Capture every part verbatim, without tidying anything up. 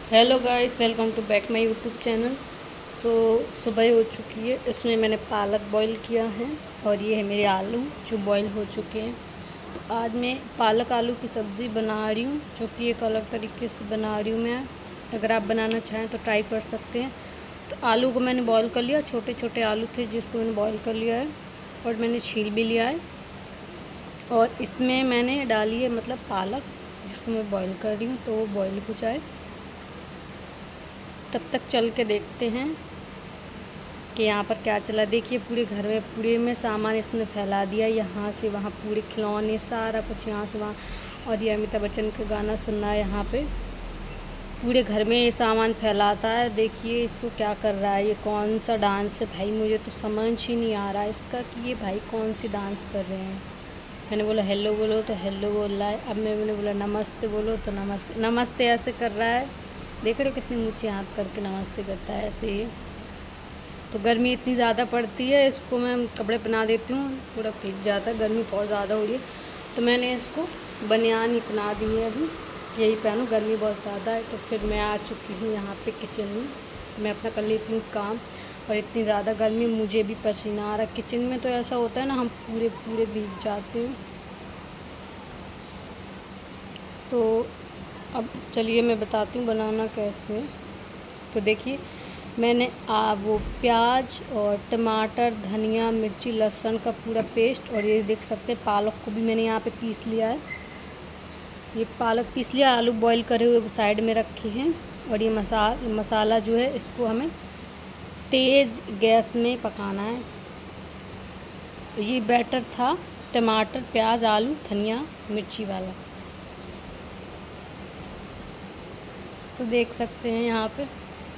Hello guys, welcome to back my YouTube channel. तो सुबह हो चुकी है, इसमें मैंने पालक बॉईल किया है और ये है मेरे आलू जो बॉईल हो चुके हैं। तो आज मैं पालक आलू की सब्ज़ी बना रही हूँ, जो कि एक अलग तरीके से बना रही हूँ मैं। अगर आप बनाना चाहें तो ट्राई कर सकते हैं। तो आलू को मैंने बॉईल कर लिया, छोटे छोटे आलू थे जिसको मैंने बॉईल कर लिया है और मैंने छील भी लिया है। और इसमें मैंने डाली है मतलब पालक, जिसको मैं बॉईल कर रही हूँ, तो वो बॉईल हो जाए तब तक चल के देखते हैं कि यहाँ पर क्या चला। देखिए पूरे घर में पूरे में सामान इसने फैला दिया, यहाँ से वहाँ पूरे खिलौने सारा कुछ यहाँ से वहाँ। और ये अमिताभ बच्चन का गाना सुनना है यहाँ पे, पूरे घर में ये सामान फैलाता है। देखिए इसको क्या कर रहा है, ये कौन सा डांस है भाई, मुझे तो समझ ही नहीं आ रहा है इसका कि ये भाई कौन सी डांस कर रहे हैं। मैंने बोला हेलो बोलो तो हेलो बोल रहा है, अब मैं मैंने बोला नमस्ते बोलो तो नमस्ते नमस्ते ऐसे कर रहा है। देख रहे हो कितनी ऊँची हाथ करके नमस्ते करता है ऐसे ही। तो गर्मी इतनी ज़्यादा पड़ती है, इसको मैं कपड़े पहना देती हूँ, पूरा भीग जाता है, गर्मी बहुत ज़्यादा हो रही है। तो मैंने इसको बनियान ही पहना दी है, अभी यही पहनूँ, गर्मी बहुत ज़्यादा है। तो फिर मैं आ चुकी हूँ यहाँ पे किचन में, तो मैं अपना कर लेती हूँ काम। और इतनी ज़्यादा गर्मी, मुझे भी पसीना आ रहा है। किचन में तो ऐसा होता है ना, हम पूरे पूरे भीग जाते हैं। तो अब चलिए मैं बताती हूँ बनाना कैसे। तो देखिए मैंने आ वो प्याज और टमाटर, धनिया, मिर्ची, लहसुन का पूरा पेस्ट, और ये देख सकते हैं पालक को भी मैंने यहाँ पे पीस लिया है। ये पालक पीस लिया, आलू बॉईल करे हुए साइड में रखे हैं। और ये मसा मसाला जो है इसको हमें तेज़ गैस में पकाना है। ये बैटर था टमाटर, प्याज, आलू, धनिया, मिर्ची वाला। तो देख सकते हैं यहाँ पे।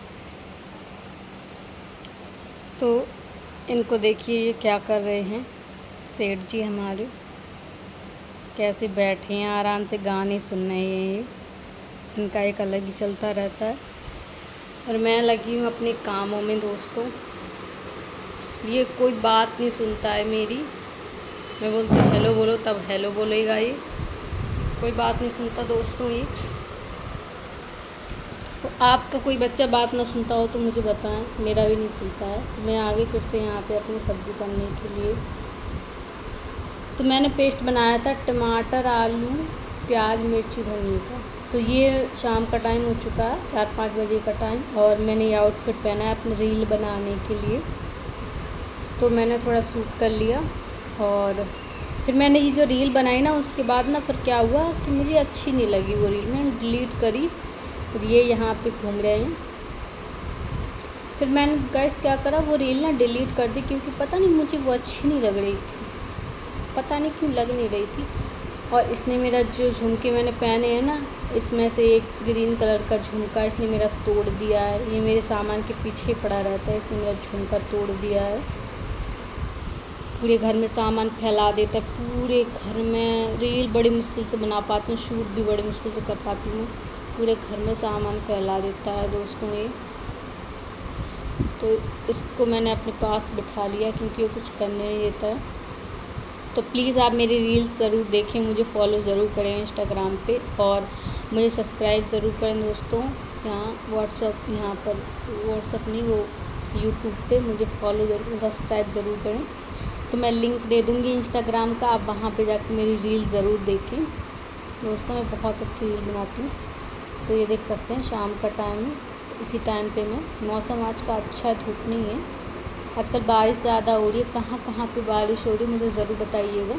तो इनको देखिए ये क्या कर रहे हैं, सेठ जी हमारे कैसे बैठे हैं, आराम से गाने सुन रहे हैं। ये इनका एक अलग ही चलता रहता है। और मैं लगी हूँ अपने कामों में दोस्तों। ये कोई बात नहीं सुनता है मेरी, मैं बोलती हूँ हेलो बोलो तब हेलो बोलेगा, ये कोई बात नहीं सुनता दोस्तों ये। तो आपका कोई बच्चा बात ना सुनता हो तो मुझे बताएं, मेरा भी नहीं सुनता है। तो मैं आगे फिर से यहाँ पे अपनी सब्ज़ी करने के लिए, तो मैंने पेस्ट बनाया था टमाटर, आलू, प्याज, मिर्ची, धनिया का। तो ये शाम का टाइम हो चुका है, चार पाँच बजे का टाइम, और मैंने ये आउटफिट पहना है अपने रील बनाने के लिए। तो मैंने थोड़ा सूट कर लिया और फिर मैंने ये जो रील बनाई ना, उसके बाद ना फिर क्या हुआ कि मुझे अच्छी नहीं लगी वो रील, मैंने डिलीट करी। फिर ये यहाँ पे घूम रहे हैं। फिर मैंने गाइस क्या करा, वो रील ना डिलीट कर दी, क्योंकि पता नहीं मुझे वो अच्छी नहीं लग रही थी, पता नहीं क्यों लग नहीं रही थी। और इसने मेरा जो झुमके मैंने पहने हैं ना, इसमें से एक ग्रीन कलर का झुमका इसने मेरा तोड़ दिया है। ये मेरे सामान के पीछे पड़ा रहता है, इसने मेरा झुमका तोड़ दिया है। पूरे घर में सामान फैला देता है, पूरे घर में रील बड़ी मुश्किल से बना पाती हूँ, शूट भी बड़ी मुश्किल से कर पाती हूँ। पूरे घर में सामान फैला देता है दोस्तों ये। तो इसको मैंने अपने पास बिठा लिया, क्योंकि वो कुछ करने नहीं देता है। तो प्लीज़ आप मेरी रील्स ज़रूर देखें, मुझे फॉलो ज़रूर करें इंस्टाग्राम पे, और मुझे सब्सक्राइब ज़रूर करें दोस्तों। यहाँ व्हाट्सअप, यहाँ पर व्हाट्सअप नहीं, वो यूट्यूब पे मुझे फॉलो ज़रूर, सब्सक्राइब ज़रूर करें। तो मैं लिंक दे दूँगी इंस्टाग्राम का, आप वहाँ पे जाकर मेरी रील ज़रूर देखें दोस्तों। मैं बहुत अच्छी रील बनाती हूँ। तो ये देख सकते हैं शाम का टाइम है, तो इसी टाइम पे मैं, मौसम आज का अच्छा, धूप नहीं है आजकल, बारिश ज़्यादा हो रही है। कहाँ कहाँ पे बारिश हो रही है मुझे ज़रूर बताइएगा।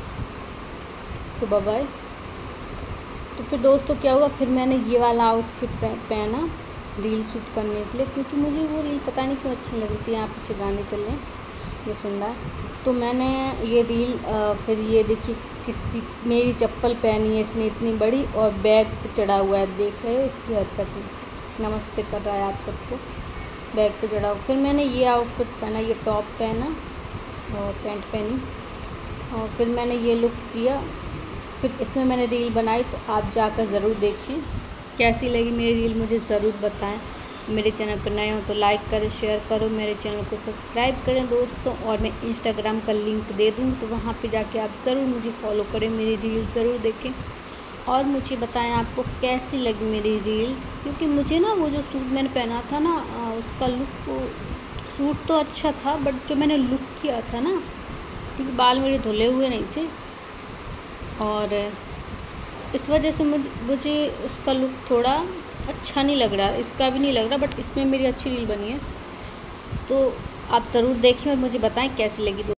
तो बाय बाय। तो फिर दोस्तों क्या हुआ, फिर मैंने ये वाला आउटफिट पहना रील शूट करने के लिए, क्योंकि मुझे वो रील पता नहीं क्यों अच्छी लग रही थी। यहाँ पीछे गाने चल रहे हैं, ये सुन रहा है। तो मैंने ये रील, फिर ये देखिए किसी मेरी चप्पल पहनी है इसने इतनी बड़ी, और बैग पे चढ़ा हुआ है, देख रहे हो इसकी हरकत, नमस्ते कर रहा है आप सबको, बैग पे चढ़ा हुआ। फिर मैंने ये आउटफिट पहना, ये टॉप पहना और पैंट पहनी, और फिर मैंने ये लुक किया। फिर इसमें मैंने रील बनाई, तो आप जाकर ज़रूर देखें कैसी लगी मेरी रील, मुझे ज़रूर बताएं। मेरे चैनल पर नए हो तो लाइक करें, शेयर करो, मेरे चैनल को सब्सक्राइब करें दोस्तों। और मैं इंस्टाग्राम का लिंक दे दूँ, तो वहाँ पे जाके आप ज़रूर मुझे फॉलो करें, मेरी रील ज़रूर देखें। और मुझे बताएं आपको कैसी लगी मेरी रील्स, क्योंकि मुझे ना वो जो सूट मैंने पहना था ना उसका लुक, सूट तो अच्छा था बट जो मैंने लुक किया था ना, क्योंकि बाल मेरे धुले हुए नहीं थे और इस वजह से मुझे मुझे उसका लुक थोड़ा अच्छा नहीं लग रहा, इसका भी नहीं लग रहा, बट इसमें मेरी अच्छी रील बनी है। तो आप ज़रूर देखें और मुझे बताएं कैसी लगी।